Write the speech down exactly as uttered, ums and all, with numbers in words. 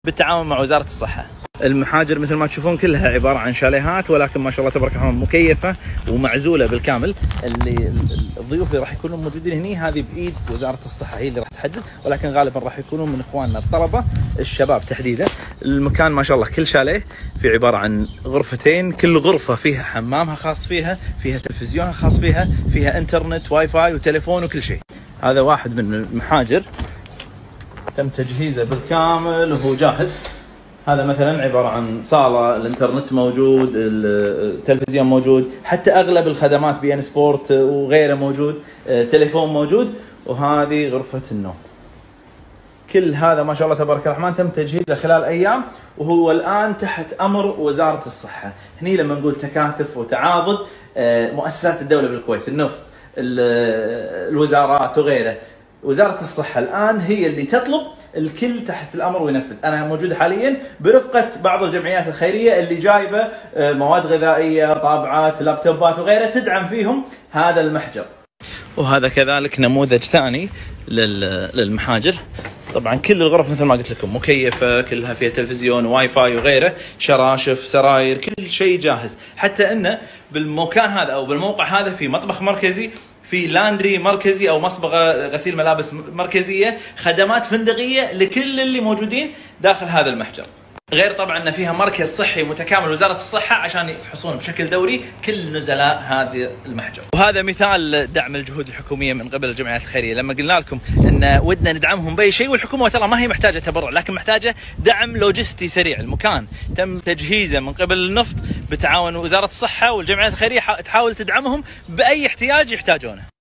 بالتعاون مع وزارة الصحة. المحاجر مثل ما تشوفون كلها عبارة عن شاليهات، ولكن ما شاء الله تبارك الرحمن مكيفة ومعزولة بالكامل. اللي الضيوف اللي راح يكونون موجودين هني هذه بإيد وزارة الصحة، هي اللي راح تحدد، ولكن غالبا راح يكونون من اخواننا الطلبة الشباب تحديدا. المكان ما شاء الله كل شاليه في عبارة عن غرفتين، كل غرفة فيها حمامها خاص فيها، فيها تلفزيونها خاص فيها، فيها انترنت واي فاي وتليفون وكل شيء. هذا واحد من المحاجر تم تجهيزه بالكامل وهو جاهز. هذا مثلا عبارة عن صالة، الانترنت موجود، التلفزيون موجود، حتى اغلب الخدمات بي ان سبورت وغيره موجود، تليفون موجود. وهذه غرفة النوم. كل هذا ما شاء الله تبارك الرحمن تم تجهيزه خلال ايام، وهو الان تحت امر وزارة الصحة. هني لما نقول تكاتف وتعاضد مؤسسات الدولة بالكويت، النفط، الوزارات وغيره، وزارة الصحة الآن هي اللي تطلب، الكل تحت الأمر وينفذ. أنا موجود حاليا برفقة بعض الجمعيات الخيرية اللي جايبة مواد غذائية، طابعات، لابتوبات وغيرها تدعم فيهم هذا المحجر. وهذا كذلك نموذج ثاني للمحاجر. طبعا كل الغرف مثل ما قلت لكم مكيفة، كلها فيها تلفزيون واي فاي وغيره، شراشف، سراير، كل شيء جاهز. حتى انه بالمكان هذا او بالموقع هذا في مطبخ مركزي، في لاندري مركزي او مصبغه غسيل ملابس مركزيه، خدمات فندقيه لكل اللي موجودين داخل هذا المحجر. غير طبعا ان فيها مركز صحي متكامل وزاره الصحه عشان يفحصون بشكل دوري كل نزلاء هذه المحجر. وهذا مثال دعم الجهود الحكوميه من قبل الجمعيات الخيريه. لما قلنا لكم ان ودنا ندعمهم باي شيء، والحكومه ترى ما هي محتاجه تبرع، لكن محتاجه دعم لوجستي سريع. المكان تم تجهيزه من قبل النفط بتعاون وزاره الصحه، والجمعيات الخيريه تحاول تدعمهم باي احتياج يحتاجونه.